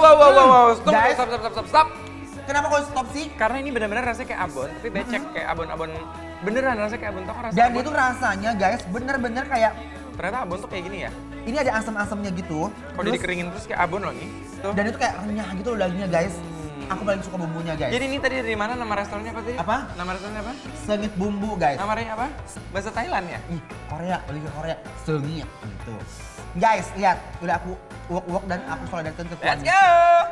Stop, Guys. stop. Kenapa kau stop sih? Karena ini benar-benar rasanya kayak abon, tapi becek kayak abon-abon. Beneran rasanya kayak abon, tau kan rasa Dan abon? itu rasanya guys bener-bener kayak Ternyata abon tuh kayak gini ya. ini ada asam-asamnya gitu. Kalau dikeringin terus kayak abon loh nih. Tuh. Dan itu kayak renyah gitu loh dagingnya guys. Aku paling suka bumbunya guys. Jadi ini tadi dari mana nama restorannya apa tadi? Apa? Nama restorannya apa? Sengit bumbu guys. Namanya apa? Bahasa Thailand ya? Ih, Korea, lebih ke Korea. Sengit gitu. Guys, lihat, udah aku uak-uak dan aku soal datang ke Let's tuannya. go!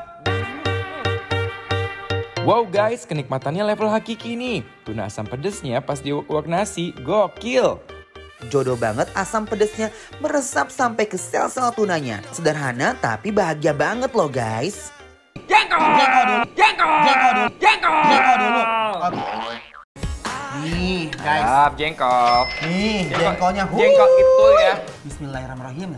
Wow guys, kenikmatannya level hakiki nih. Tuna asam pedesnya pas diuak-uak nasi, gokil. Jodoh banget asam pedesnya meresap sampai ke sel-sel tunanya. Sederhana tapi bahagia banget loh guys. Jengkol! Jengkol dulu. Jengkol! Jengkol dulu. Jengkol! Jengkol dulu. Nih guys. Siap, jengkol. Nih jengkolnya. Jengkol itu ya. Bismillahirrahmanirrahim.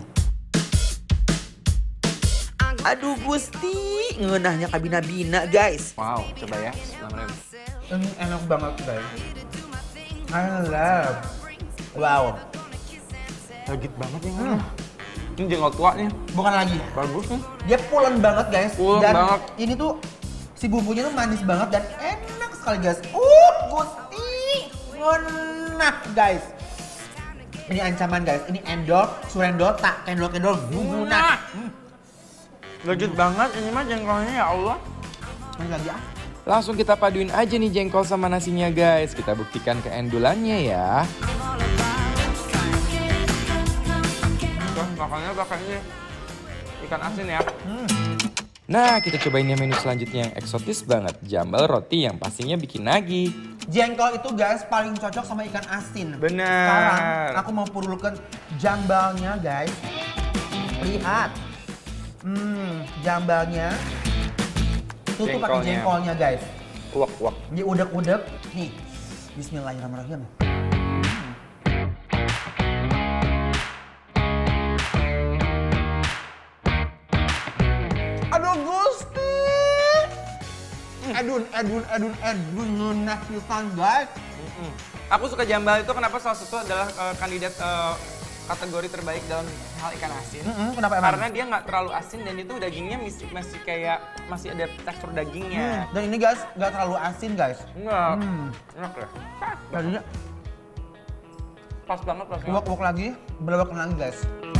Aduh Gusti, ngeunahnya kabina-bina guys. Wow, coba ya. Bismillahirrahmanirrahim. Ini enak banget guys. I love. Wow. Legit banget ya. Ini jengkol tua nih. Bukan lagi. Bagus nih. Dia pulen banget guys. Pulen dan banget. ini tuh si bumbunya tuh manis banget dan enak sekali guys. Gusti, ngeunah guys. Ini ancaman guys. Ini endol, surendol, tak kendol-kendol, guna. Legit banget ini mah jengkolnya ya Allah. Ini lagi ah. Langsung kita paduin aja nih jengkol sama nasinya guys. Kita buktikan keendulannya ya. Makannya pakainya ikan asin ya. Nah, kita cobain yang menu selanjutnya yang eksotis banget. Jambal roti yang pastinya bikin nagih. Jengkol itu guys paling cocok sama ikan asin. Bener. Sekarang aku mau purulkan jambalnya guys. Lihat. Jambalnya. Tutup pakai jengkolnya guys. Uak-uak. Ini udek-udek. Nih. Bismillahirrahmanirrahim. Aduh Gusti. Edun ngeunah pisan guys. Aku suka jambal itu kenapa salah satu adalah kandidat kategori terbaik dalam hal ikan asin. Kenapa emang? Karena dia nggak terlalu asin dan itu dagingnya masih kayak masih ada tekstur dagingnya. Dan ini guys nggak terlalu asin guys. Enggak. Enak ya. Jadinya Pas banget rasanya. uak-uak lagi, belewek lagi guys.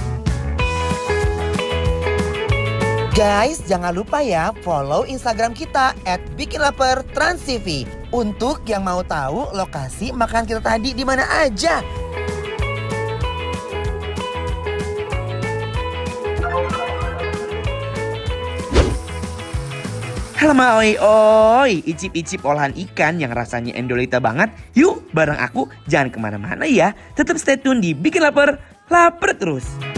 Guys, jangan lupa ya follow Instagram kita @bikinlapertransTV untuk yang mau tahu lokasi makan kita tadi di mana aja. Halo oi oi, icip-icip olahan ikan yang rasanya endolita banget. Yuk bareng aku, jangan kemana-mana ya. Tetap stay tune di Bikin Lapar, lapar terus.